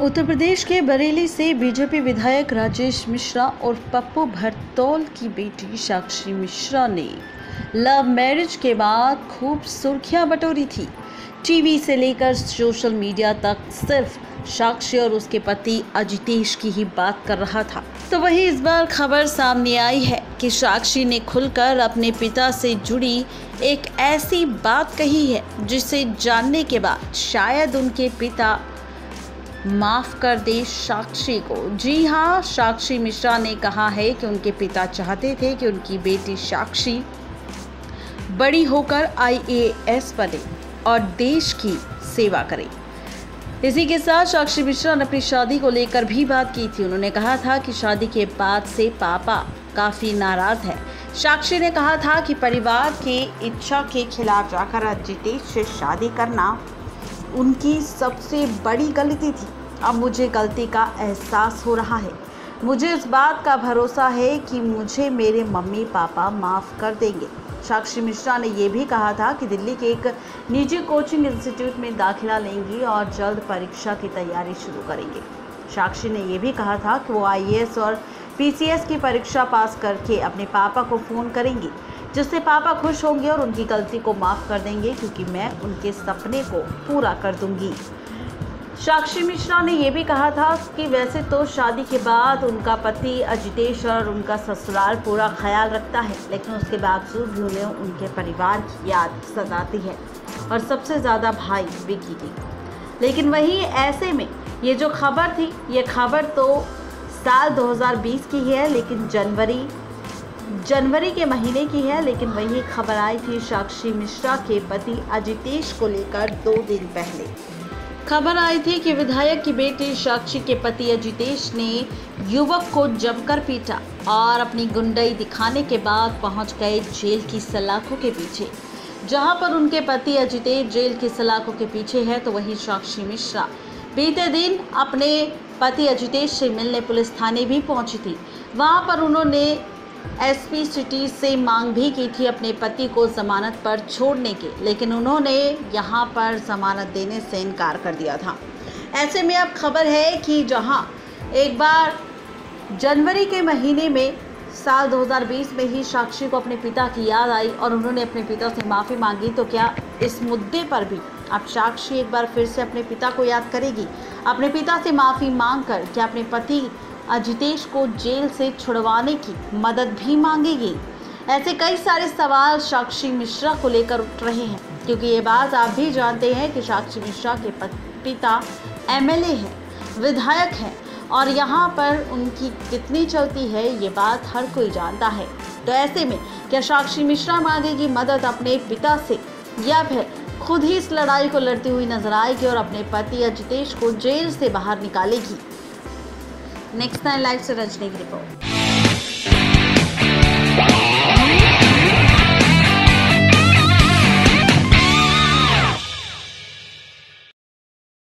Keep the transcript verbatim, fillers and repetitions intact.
उत्तर प्रदेश के बरेली से बीजेपी विधायक राजेश मिश्रा और पप्पू भरतौल की बेटी साक्षी मिश्रा ने लव मैरिज के बाद खूब सुर्खियां बटोरी थी। टीवी से लेकर सोशल मीडिया तक सिर्फ साक्षी और उसके पति अजितेश की ही बात कर रहा था। तो वहीं इस बार खबर सामने आई है कि साक्षी ने खुलकर अपने पिता से जुड़ी एक ऐसी बात कही है जिसे जानने के बाद शायद उनके पिता माफ कर दे साक्षी को। जी हाँ, साक्षी मिश्रा ने कहा है कि उनके पिता चाहते थे कि उनकी बेटी साक्षी बड़ी होकर आई ए एस बने और देश की सेवा करे। इसी के साथ साक्षी मिश्रा ने अपनी शादी को लेकर भी बात की थी। उन्होंने कहा था कि शादी के बाद से पापा काफ़ी नाराज़ है। साक्षी ने कहा था कि परिवार की इच्छा के खिलाफ जाकर अजितेश से शादी करना उनकी सबसे बड़ी गलती थी। अब मुझे गलती का एहसास हो रहा है। मुझे इस बात का भरोसा है कि मुझे मेरे मम्मी पापा माफ़ कर देंगे। साक्षी मिश्रा ने यह भी कहा था कि दिल्ली के एक निजी कोचिंग इंस्टीट्यूट में दाखिला लेंगी और जल्द परीक्षा की तैयारी शुरू करेंगे। साक्षी ने यह भी कहा था कि वो आई ए एस और पी सी एस की परीक्षा पास करके अपने पापा को फ़ोन करेंगी, जिससे पापा खुश होंगे और उनकी गलती को माफ़ कर देंगे, क्योंकि मैं उनके सपने को पूरा कर दूंगी। साक्षी मिश्रा ने यह भी कहा था कि वैसे तो शादी के बाद उनका पति अजितेश और उनका ससुराल पूरा ख्याल रखता है, लेकिन उसके बावजूद भी उन्हें उनके परिवार की याद सताती है और सबसे ज़्यादा भाई विकी की। लेकिन वहीं ऐसे में ये जो खबर थी, ये खबर तो साल दो हज़ार बीस की है, लेकिन जनवरी जनवरी के महीने की है। लेकिन वही खबर आई थी साक्षी मिश्रा के पति अजितेश को लेकर दो दिन पहले। खबर आई थी कि विधायक की बेटी साक्षी के पति अजितेश ने युवक को जमकर पीटा और अपनी गुंडई दिखाने के बाद पहुंच गए जेल की सलाखों के पीछे। जहां पर उनके पति अजितेश जेल की सलाखों के पीछे है, तो वहीं साक्षी मिश्रा बीते दिन अपने पति अजितेश से मिलने पुलिस थाने भी पहुंची थी। वहां पर उन्होंने एस पी सिटी से मांग भी की थी अपने पति को जमानत पर छोड़ने की, लेकिन उन्होंने यहां पर जमानत देने से इनकार कर दिया था। ऐसे में अब खबर है कि जहां एक बार जनवरी के महीने में साल दो हज़ार बीस में ही साक्षी को अपने पिता की याद आई और उन्होंने अपने पिता से माफ़ी मांगी, तो क्या इस मुद्दे पर भी अब साक्षी एक बार फिर से अपने पिता को याद करेगी? अपने पिता से माफ़ी मांगकर क्या अपने पति अजितेश को जेल से छुड़वाने की मदद भी मांगेगी? ऐसे कई सारे सवाल साक्षी मिश्रा को लेकर उठ रहे हैं, क्योंकि ये बात आप भी जानते हैं कि साक्षी मिश्रा के पिता एम एल ए हैं, विधायक हैं, और यहाँ पर उनकी कितनी चलती है ये बात हर कोई जानता है। तो ऐसे में क्या साक्षी मिश्रा मांगेगी मदद अपने पिता से, या फिर खुद ही इस लड़ाई को लड़ती हुई नजर आएगी और अपने पति अजितेश को जेल से बाहर निकालेगी? नेक्स्ट नाइन लाइव से रजनी की रिपोर्ट।